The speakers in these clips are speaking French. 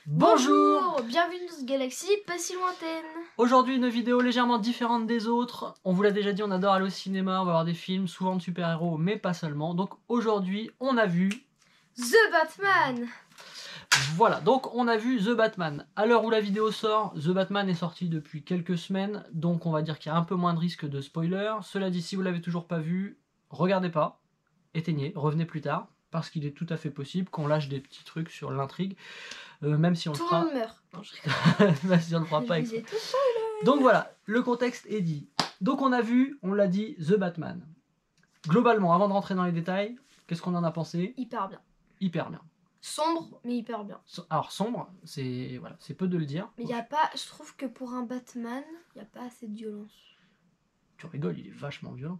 Bonjour. Bienvenue dans cette galaxie pas si lointaine. Aujourd'hui une vidéo légèrement différente des autres. On vous l'a déjà dit, on adore aller au cinéma, on va voir des films, souvent de super-héros, mais pas seulement. Donc aujourd'hui, on a vu... The Batman. Voilà, donc on a vu The Batman. À l'heure où la vidéo sort, The Batman est sorti depuis quelques semaines, donc on va dire qu'il y a un peu moins de risque de spoiler. Cela dit, si vous l'avez toujours pas vu, regardez pas, éteignez, revenez plus tard, parce qu'il est tout à fait possible qu'on lâche des petits trucs sur l'intrigue, même si on Tout le le fera... monde meurt. Non, même si on le fera pas je vous exprès. ai tout spoilé. Donc voilà, le contexte est dit. Donc on a vu, on l'a dit, The Batman. Globalement, avant de rentrer dans les détails, qu'est-ce qu'on en a pensé? Hyper bien. Hyper bien. Sombre, mais hyper bien. Alors sombre, c'est voilà, c'est peu de le dire. Mais y a pas, je trouve que pour un Batman, il n'y a pas assez de violence. Tu rigoles, il est vachement violent.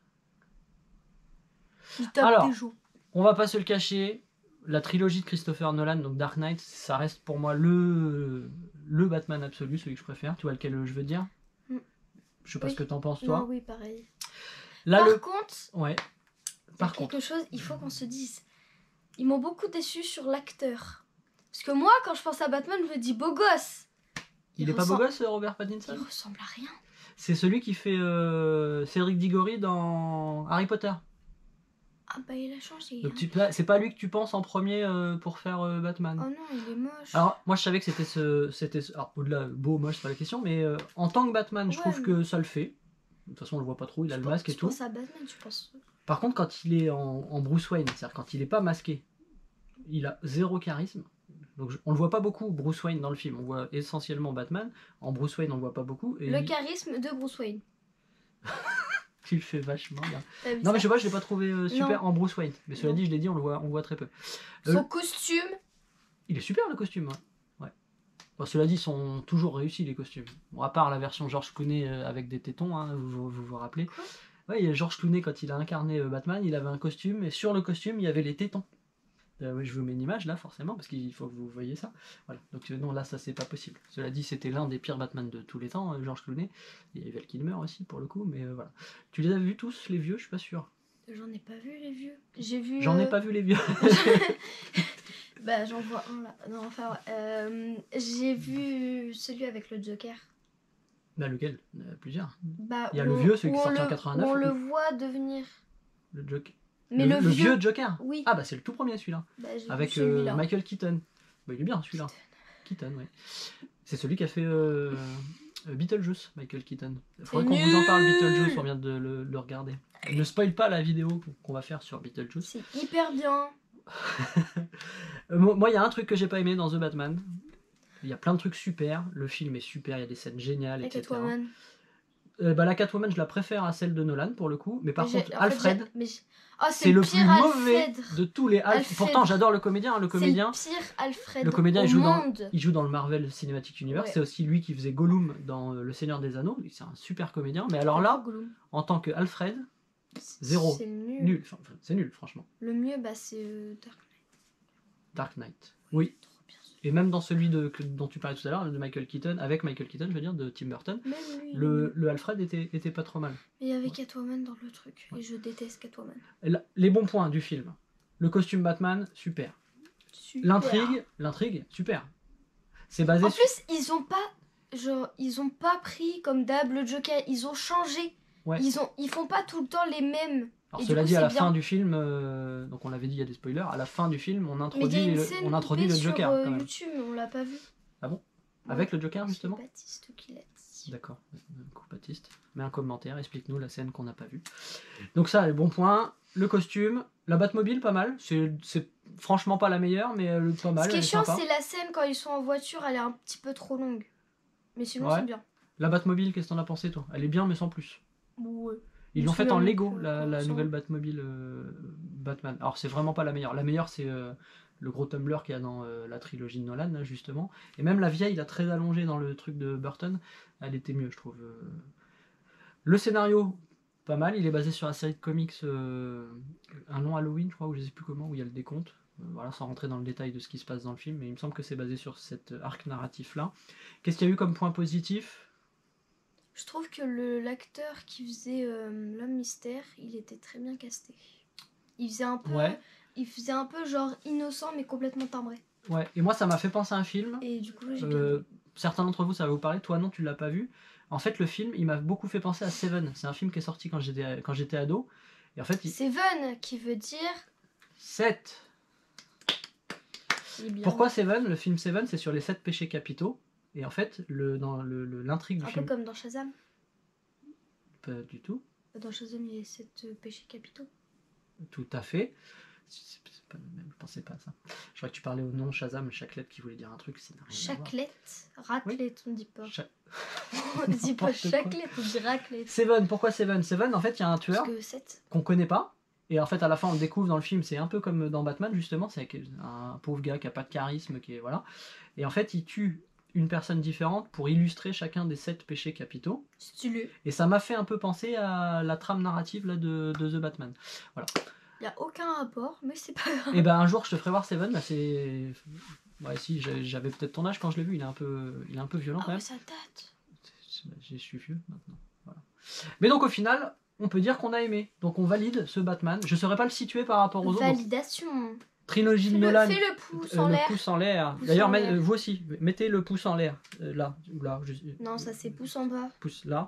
Il tape Alors, des joues. on va pas se le cacher, la trilogie de Christopher Nolan, donc Dark Knight, ça reste pour moi le Batman absolu, celui que je préfère. Tu vois lequel je veux dire? Je sais pas Oui. ce que t'en penses toi. Non, oui, pareil. Là, Par contre, ouais. Par contre, quelque chose, il faut qu'on se dise. Ils m'ont beaucoup déçu sur l'acteur. Parce que moi, quand je pense à Batman, je me dis beau gosse. il est pas beau gosse, Robert Pattinson? Il ressemble à rien. C'est celui qui fait Cédric Diggory dans Harry Potter. Ah bah il a changé. Le Hein. petit c'est pas lui que tu penses en premier pour faire Batman. Oh non, il est moche. Alors moi je savais que c'était alors au-delà beau moche c'est pas la question, mais en tant que Batman je trouve que ça le fait. De toute façon on le voit pas trop, il a le masque et tout. Tu penses à Batman, tu penses. Par contre quand il est en Bruce Wayne, c'est-à-dire quand il est pas masqué, il a zéro charisme. Donc on le voit pas beaucoup Bruce Wayne dans le film, on voit essentiellement Batman. En Bruce Wayne on le voit pas beaucoup. Et le charisme de Bruce Wayne. Tu le fais vachement bien. Non ça mais je sais pas, je l'ai pas trouvé super non. en Bruce Wayne. Mais cela dit, je l'ai dit, on le voit très peu. Son costume. Il est super le costume. Ouais. Bon, cela dit, ils sont toujours réussis les costumes. Bon, à part la version George Clooney avec des tétons, hein, vous rappelez. Ouais, il y a George Clooney quand il a incarné Batman, il avait un costume et sur le costume il y avait les tétons. Je vous mets une image là forcément parce qu'il faut que vous voyez ça. Voilà. Donc non là ça c'est pas possible. Cela dit c'était l'un des pires Batman de tous les temps, George Clooney. Il y a Val Kilmer aussi pour le coup, mais voilà. Tu les as vus tous les vieux? Je suis pas sûr. J'en ai pas vu les vieux. J'ai vu. J'en ai pas vu les vieux. Bah j'en vois un là. Non enfin j'ai vu celui avec le Joker. Bah lequel? Il y en a plusieurs. Bah, il y a le vieux, celui qui est sorti en 89. On le voit devenir. Le Joker. Mais le vieux Joker. Oui. Ah bah c'est le tout premier celui-là. Bah, avec Michael Keaton. Bah, il est bien celui-là. Keaton, ouais. C'est celui qui a fait Beetlejuice, Michael Keaton. Il faudrait qu'on vous en parle Beetlejuice, on vient de le regarder. Ne spoil pas la vidéo qu'on va faire sur Beetlejuice. C'est hyper bien. Moi il y a un truc que j'ai pas aimé dans The Batman. Il y a plein de trucs super, le film est super, il y a des scènes géniales, etc. Catwoman. Bah, la Catwoman, je la préfère à celle de Nolan pour le coup, mais par contre, Alfred, c'est le plus mauvais Alfred. de tous les Alfred. Pourtant, j'adore le comédien. Le comédien, c'est le pire Alfred. Le comédien, il joue dans le Marvel Cinematic Universe. Ouais. C'est aussi lui qui faisait Gollum dans Le Seigneur des Anneaux. C'est un super comédien. Mais alors là, en tant que Alfred, zéro. C'est nul. Enfin, c'est nul, franchement. Le mieux, bah, c'est Dark Knight. Dark Knight. Oui. Et même dans celui dont tu parlais tout à l'heure, de Michael Keaton, avec Michael Keaton, je veux dire, de Tim Burton, le Alfred était pas trop mal. Mais il y avait Catwoman dans le truc, et je déteste Catwoman. Les bons points du film. Le costume Batman, super. L'intrigue, super. C'est basé en plus, ils ont pas pris comme d'hab le Joker, ils ont changé. Ouais. Ils font pas tout le temps les mêmes. Alors cela dit, à la fin du film, donc on l'avait dit, il y a des spoilers, à la fin du film, on introduit le Joker. Sur YouTube, on l'a pas vu. Ah bon? Avec le Joker, justement? C'est Baptiste qui l'a dit. D'accord, Baptiste. Mets un commentaire, explique-nous la scène qu'on n'a pas vue. Donc ça, les bons points. Le costume, la Batmobile, pas mal. C'est franchement pas la meilleure, mais pas mal. Ce qui est chiant, c'est la scène quand ils sont en voiture, elle est un petit peu trop longue. Mais sinon, c'est bien. La Batmobile, qu'est-ce que t'en as pensé, toi? Elle est bien, mais sans plus. Ouais. Ils l'ont faite en Lego, la nouvelle Batmobile Batman. Alors c'est vraiment pas la meilleure. La meilleure c'est le gros Tumblr qu'il y a dans la trilogie de Nolan, là, justement. Et même la vieille, là, très allongée dans le truc de Burton, elle était mieux, je trouve. Le scénario, pas mal. Il est basé sur la série de comics Un long Halloween, je crois, ou je sais plus comment, où il y a le décompte. Voilà, sans rentrer dans le détail de ce qui se passe dans le film, mais il me semble que c'est basé sur cet arc narratif-là. Qu'est-ce qu'il y a eu comme point positif ? Je trouve que l'acteur qui faisait l'homme mystère, il était très bien casté. Il faisait un peu, il faisait un peu genre innocent mais complètement timbré. Ouais, et moi ça m'a fait penser à un film. Et du coup, j'ai certains d'entre vous ça va vous parler, toi non tu l'as pas vu. En fait le film il m'a beaucoup fait penser à Seven, c'est un film qui est sorti quand j'étais ado. Et en fait, Seven qui veut dire 7. Pourquoi Seven? Le film Seven c'est sur les 7 péchés capitaux. Et en fait dans l'intrigue du film... Un peu comme dans Shazam. Pas du tout. Dans Shazam il y a 7 péchés capitaux. Tout à fait. C'est pas le même, je pensais pas à ça. Je crois que tu parlais au nom Shazam, chaque lettre qui voulait dire un truc. Chaclette, raclette, on dit pas. On on dit pas chaclette, on dit raclette. Seven, pourquoi Seven? Seven, en fait, il y a un tueur qu'on connaît pas. Et en fait, à la fin, on le découvre dans le film. C'est un peu comme dans Batman, justement. C'est un pauvre gars qui a pas de charisme, qui est voilà. Et en fait, il tue une personne différente pour illustrer chacun des 7 péchés capitaux. Stylé. Et ça m'a fait un peu penser à la trame narrative là, de The Batman. Voilà. Il n'y a aucun rapport, mais c'est pas grave. Et ben un jour je te ferai voir Seven, c'est... Ouais si, j'avais peut-être ton âge quand je l'ai vu, il est un peu violent quand même. Ouais, ça date. Je suis vieux maintenant. Voilà. Mais donc au final, on peut dire qu'on a aimé. Donc on valide ce Batman. Je ne saurais pas le situer par rapport aux autres. Validation. Trilogie de Nolan. Fais le pouce en l'air. Le pouce en l'air. D'ailleurs, vous aussi, mettez le pouce en l'air. Là. Non, ça c'est pouce en bas. Pouce là.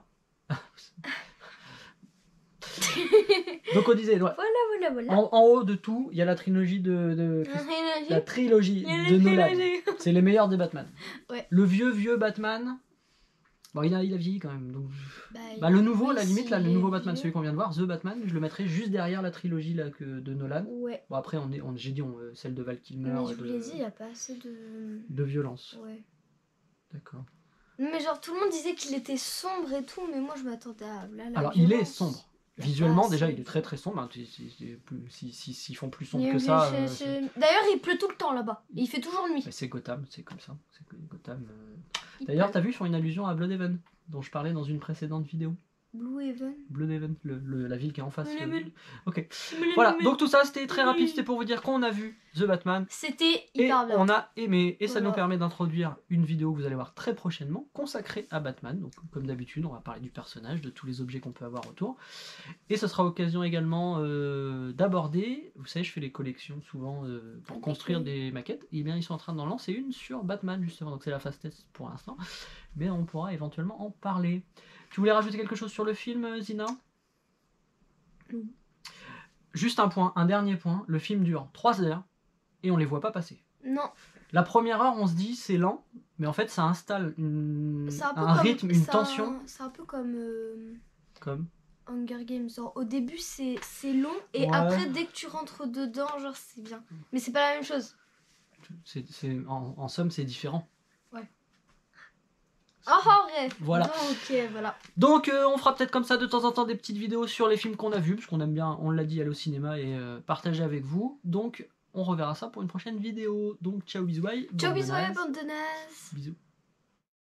Donc on disait, voilà. En haut de tout, il y a la trilogie de Nolan. C'est les meilleurs des Batman. Ouais. Le vieux Batman, bon, il a vieilli quand même. Donc... le nouveau, à la limite, là, le nouveau Batman, celui qu'on vient de voir, The Batman, je le mettrais juste derrière la trilogie là, de Nolan. Ouais. Bon, après, j'ai dit celle de Val Kilmer. Mais je vous l'ai dit, il n'y a pas assez de violence. Ouais. D'accord. Mais genre, tout le monde disait qu'il était sombre et tout, mais moi je m'attendais à Alors, il est sombre. Visuellement, déjà, il est très très sombre. S'ils font plus sombre que ça. D'ailleurs, il pleut tout le temps là-bas. Il fait toujours nuit. C'est Gotham, c'est comme ça. Gotham. D'ailleurs, t'as vu, ils font une allusion à Bloodhaven, dont je parlais dans une précédente vidéo. Bloodhaven, la ville qui est en face. Ok. Voilà, donc tout ça, c'était très rapide. C'était pour vous dire qu'on a vu The Batman. C'était hyper bien. On a aimé. Et ça nous permet d'introduire une vidéo que vous allez voir très prochainement, consacrée à Batman. Donc, comme d'habitude, on va parler du personnage, de tous les objets qu'on peut avoir autour. Et ce sera l'occasion également d'aborder. Vous savez, je fais les collections souvent pour construire des maquettes. Et bien, ils sont en train d'en lancer une sur Batman, justement. Donc, c'est la phase test pour l'instant. Mais on pourra éventuellement en parler. Tu voulais rajouter quelque chose sur le film, Zina? Non. Juste un dernier point. Le film dure 3 heures et on les voit pas passer. Non. La première heure, on se dit c'est lent, mais en fait ça installe un rythme, une tension. C'est un peu comme... Comme Hunger Games. Genre, au début c'est long et après dès que tu rentres dedans, genre c'est bien. Mais c'est pas la même chose. En somme, c'est différent. Ouais. Bref. Voilà. Donc on fera peut-être comme ça de temps en temps des petites vidéos sur les films qu'on a vus, parce qu'on aime bien, on l'a dit, aller au cinéma et partager avec vous. Donc on reverra ça pour une prochaine vidéo. Donc ciao, bisous, bye. Ciao, bisous, bande de nazes. Bisous.